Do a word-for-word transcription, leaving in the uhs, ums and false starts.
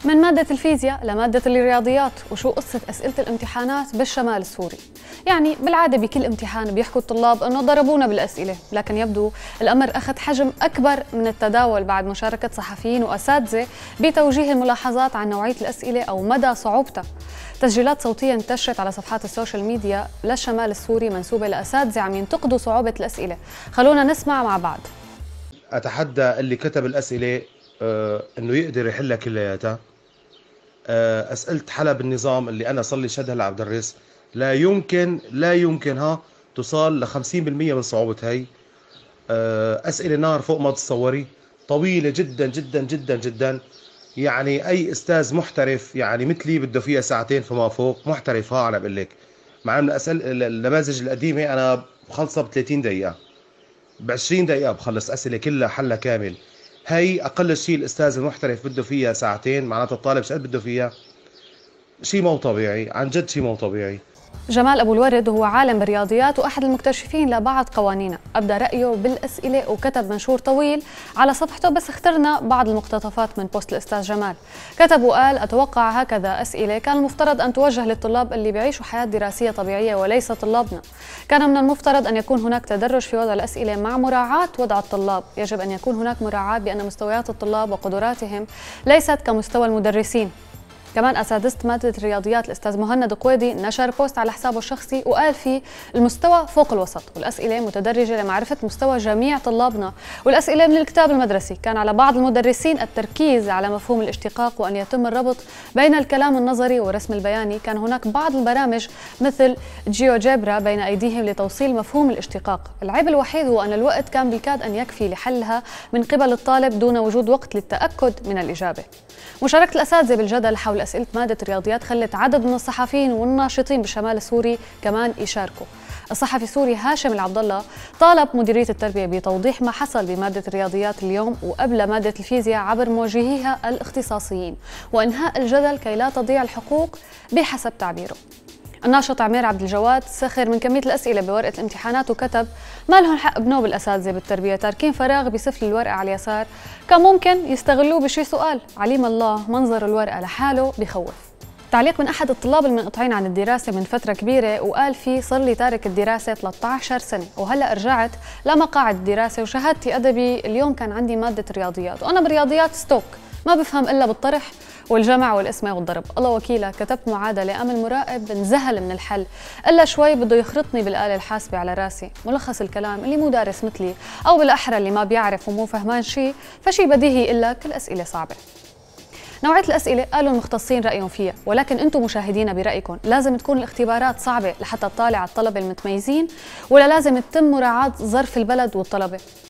من مادة الفيزياء لمادة الرياضيات، وشو قصة أسئلة الامتحانات بالشمال السوري؟ يعني بالعادة بكل امتحان بيحكوا الطلاب أنه ضربونا بالأسئلة، لكن يبدو الأمر أخذ حجم أكبر من التداول بعد مشاركة صحفيين وأساتذة بتوجيه الملاحظات عن نوعية الأسئلة أو مدى صعوبتها. تسجيلات صوتية انتشرت على صفحات السوشيال ميديا للشمال السوري منسوبة لأساتذة عم ينتقدوا صعوبة الأسئلة. خلونا نسمع مع بعض. أتحدى اللي كتب الأسئلة آه إنه يقدر يحلها كلياتها. آه أسئلة حلب النظام اللي أنا صار لي شد هلا عم بدرس لا يمكن لا يمكن ها توصل ل خمسين بالمية من صعوبة هي. آه أسئلة نار فوق ما تتصوري، طويلة جدا جدا جدا جدا. يعني أي أستاذ محترف يعني مثلي بده فيها ساعتين فما فوق، محترف ها أنا بقول لك. مع إنه الأسئلة النماذج القديمة أنا بخلصها ب ثلاثين دقيقة، ب عشرين دقيقة بخلص أسئلة كلها حلها كامل. هي أقل شيء الأستاذ المحترف بده فيها ساعتين، معناته الطالب شقد بده فيها؟ شيء مو طبيعي، عن جد شيء مو طبيعي. جمال أبو الورد هو عالم بالرياضيات وأحد المكتشفين لبعض قوانينها، أبدى رأيه بالأسئلة وكتب منشور طويل على صفحته، بس اخترنا بعض المقتطفات من بوست الأستاذ جمال. كتب وقال: أتوقع هكذا أسئلة كان المفترض أن توجه للطلاب اللي بيعيشوا حياة دراسية طبيعية وليس طلابنا. كان من المفترض أن يكون هناك تدرج في وضع الأسئلة مع مراعاة وضع الطلاب. يجب أن يكون هناك مراعاة بأن مستويات الطلاب وقدراتهم ليست كمستوى المدرسين. كمان أساتذة مادة الرياضيات الأستاذ مهند قويدي نشر بوست على حسابه الشخصي وقال فيه: المستوى فوق الوسط والأسئلة متدرجة لمعرفة مستوى جميع طلابنا، والأسئلة من الكتاب المدرسي. كان على بعض المدرسين التركيز على مفهوم الاشتقاق وأن يتم الربط بين الكلام النظري والرسم البياني. كان هناك بعض البرامج مثل جيوجبرا بين أيديهم لتوصيل مفهوم الاشتقاق. العيب الوحيد هو أن الوقت كان بالكاد أن يكفي لحلها من قبل الطالب دون وجود وقت للتأكد من الإجابة. مشاركة الأساتذة بالجدل حول أسئلة مادة الرياضيات خلت عدد من الصحفيين والناشطين بالشمال السوري كمان يشاركوا. الصحفي السوري هاشم العبد الله طالب مديرية التربية بتوضيح ما حصل بمادة الرياضيات اليوم وقبل مادة الفيزياء عبر موجهيها الاختصاصيين، وإنهاء الجدل كي لا تضيع الحقوق بحسب تعبيره. الناشط عمير عبد الجواد سخر من كمية الأسئلة بورقة الامتحانات وكتب: ما لهم حق بنوب الأساتذة بالتربية، تاركين فراغ بسفل الورقة على اليسار، كان ممكن يستغلوه بشي سؤال. عليم الله منظر الورقة لحاله بخوف. تعليق من أحد الطلاب المنقطعين عن الدراسة من فترة كبيرة وقال فيه: صار لي تارك الدراسة ثلاثة عشر سنة وهلأ رجعت لمقاعد الدراسة وشهادتي أدبي، اليوم كان عندي مادة رياضيات وأنا برياضيات ستوك ما بفهم إلا بالطرح والجمع والقسمة والضرب. الله وكيله، كتبت معادلة قام المراقب انذهل من الحل، إلا شوي بده يخرطني بالآلة الحاسبة على راسي. ملخص الكلام: اللي مو دارس مثلي أو بالأحرى اللي ما بيعرف ومو فهمان شيء فشي بديهي يقول لك الأسئلة صعبة. نوعية الأسئلة قالوا المختصين رأيهم فيها، ولكن أنتم مشاهدينا برأيكم لازم تكون الاختبارات صعبة لحتى تطالع على الطلبة المتميزين، ولا لازم تتم مراعاة ظرف البلد والطلبة؟